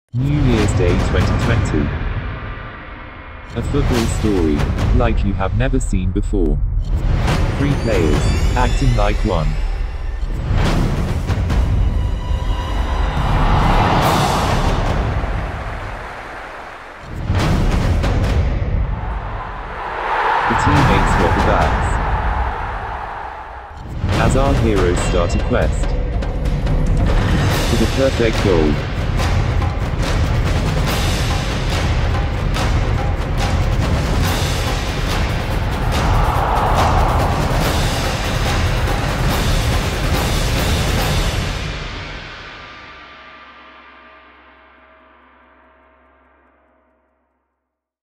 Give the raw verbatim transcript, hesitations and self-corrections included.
New Year's Day twenty twenty. A football story, like you have never seen before. Three players, acting like one. The teammates swap the bats. As our heroes start a quest to the perfect goal.